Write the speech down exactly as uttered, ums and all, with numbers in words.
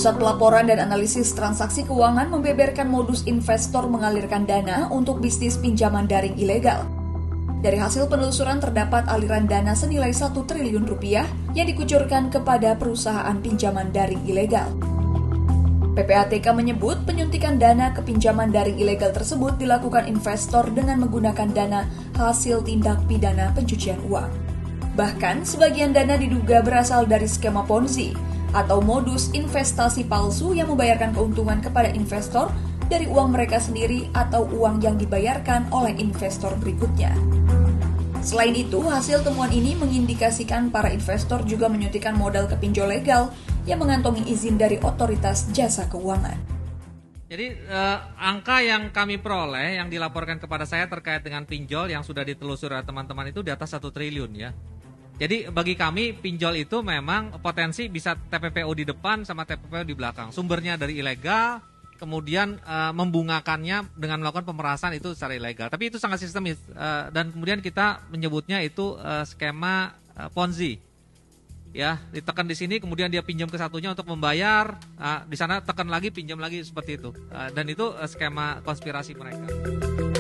Pusat Pelaporan dan Analisis Transaksi Keuangan membeberkan modus investor mengalirkan dana untuk bisnis pinjaman daring ilegal. Dari hasil penelusuran terdapat aliran dana senilai satu triliun rupiah yang dikucurkan kepada perusahaan pinjaman daring ilegal. P P A T K menyebut penyuntikan dana ke pinjaman daring ilegal tersebut dilakukan investor dengan menggunakan dana hasil tindak pidana pencucian uang. Bahkan, sebagian dana diduga berasal dari skema Ponzi atau modus investasi palsu yang membayarkan keuntungan kepada investor dari uang mereka sendiri atau uang yang dibayarkan oleh investor berikutnya. Selain itu, hasil temuan ini mengindikasikan para investor juga menyuntikkan modal ke pinjol legal yang mengantongi izin dari otoritas jasa keuangan. Jadi eh, angka yang kami peroleh yang dilaporkan kepada saya terkait dengan pinjol yang sudah ditelusuri oleh teman-teman itu di atas satu triliun ya. Jadi bagi kami pinjol itu memang potensi bisa T P P O di depan sama T P P O di belakang. Sumbernya dari ilegal, kemudian uh, membungakannya dengan melakukan pemerasan itu secara ilegal. Tapi itu sangat sistemis uh, dan kemudian kita menyebutnya itu uh, skema uh, Ponzi. Ya, ditekan di sini kemudian dia pinjam ke satunya untuk membayar, uh, di sana tekan lagi pinjam lagi seperti itu. Uh, dan itu uh, skema konspirasi mereka.